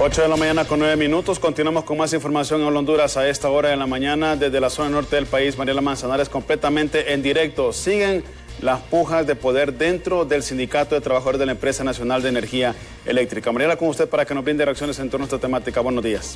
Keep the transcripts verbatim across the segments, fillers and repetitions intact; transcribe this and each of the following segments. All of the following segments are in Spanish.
ocho de la mañana con nueve minutos. Continuamos con más información en Honduras a esta hora de la mañana desde la zona norte del país. Mariela Manzanares completamente en directo. Siguen las pujas de poder dentro del Sindicato de Trabajadores de la Empresa Nacional de Energía Eléctrica. Mariela, con usted para que nos brinde reacciones en torno a esta temática. Buenos días.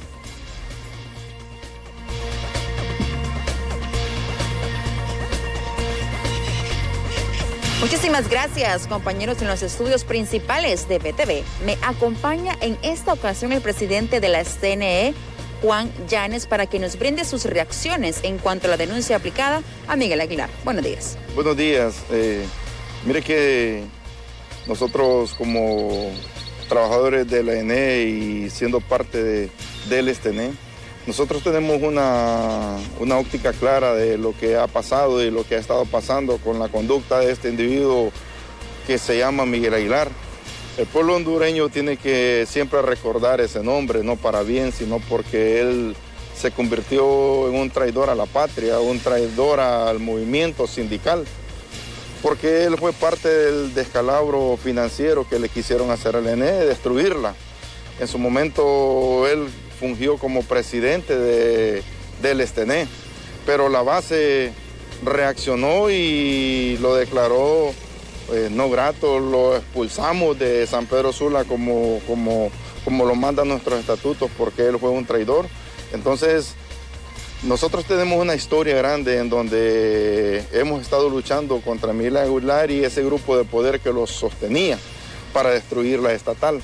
Muchísimas gracias, compañeros, en los estudios principales de B T V. Me acompaña en esta ocasión el presidente de la C N E, Juan Llanes, para que nos brinde sus reacciones en cuanto a la denuncia aplicada a Miguel Aguilar. Buenos días. Buenos días. Eh, mire que nosotros como trabajadores de la E N E y siendo parte de, del S T N E, nosotros tenemos una, una óptica clara de lo que ha pasado y lo que ha estado pasando con la conducta de este individuo que se llama Miguel Aguilar. El pueblo hondureño tiene que siempre recordar ese nombre, no para bien, sino porque él se convirtió en un traidor a la patria, un traidor al movimiento sindical, porque él fue parte del descalabro financiero que le quisieron hacer a la E N E, destruirla. En su momento él fungió como presidente de, del S T N E, pero la base reaccionó y lo declaró eh, no grato, lo expulsamos de San Pedro Sula como, como, como lo mandan nuestros estatutos, porque él fue un traidor. Entonces, nosotros tenemos una historia grande en donde hemos estado luchando contra Miguel Aguilar y ese grupo de poder que los sostenía para destruir la estatal.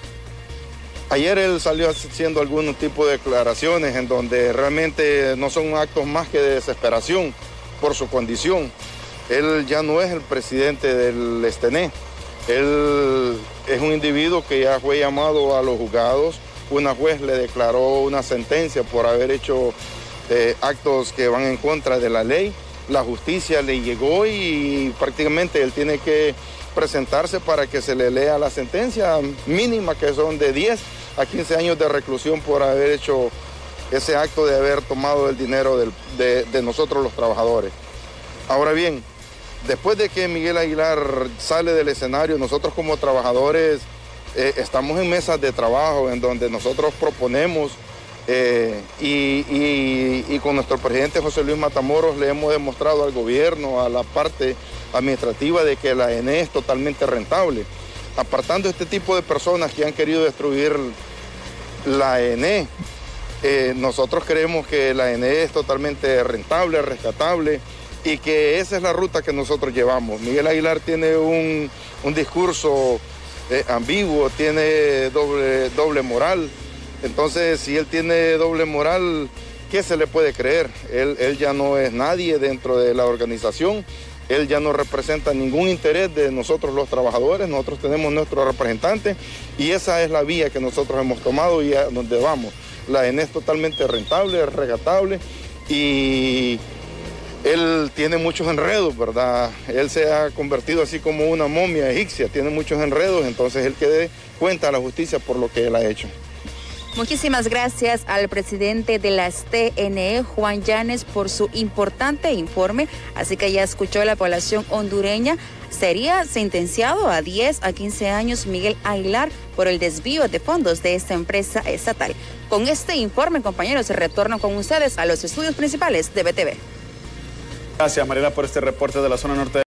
Ayer él salió haciendo algún tipo de declaraciones en donde realmente no son actos más que de desesperación por su condición. Él ya no es el presidente del S T N E. Él es un individuo que ya fue llamado a los juzgados. Una juez le declaró una sentencia por haber hecho eh, actos que van en contra de la ley. La justicia le llegó y prácticamente él tiene que presentarse para que se le lea la sentencia mínima, que son de diez a quince años de reclusión por haber hecho ese acto de haber tomado el dinero del, de, de nosotros los trabajadores. Ahora bien, después de que Miguel Aguilar sale del escenario, nosotros como trabajadores eh, estamos en mesas de trabajo en donde nosotros proponemos eh, y, y, y con nuestro presidente José Luis Matamoros le hemos demostrado al gobierno, a la parte administrativa, de que la E N E es totalmente rentable. Apartando este tipo de personas que han querido destruir la E N E, eh, nosotros creemos que la E N E es totalmente rentable, rescatable, y que esa es la ruta que nosotros llevamos. Miguel Aguilar tiene un, un discurso eh, ambiguo, tiene doble, doble moral. Entonces, si él tiene doble moral, ¿qué se le puede creer? Él, él ya no es nadie dentro de la organización. Él ya no representa ningún interés de nosotros los trabajadores. Nosotros tenemos nuestros representantes y esa es la vía que nosotros hemos tomado y a donde vamos. La E N E es totalmente rentable, es rescatable y él tiene muchos enredos, ¿verdad? Él se ha convertido así como una momia egipcia, tiene muchos enredos, entonces él que dé cuenta a la justicia por lo que él ha hecho. Muchísimas gracias al presidente de la C N E, Juan Llanes, por su importante informe. Así que ya escuchó la población hondureña. Sería sentenciado a diez a quince años Miguel Aguilar por el desvío de fondos de esta empresa estatal. Con este informe, compañeros, se retornan con ustedes a los estudios principales de B T V. Gracias, Mariela, por este reporte de la zona norte.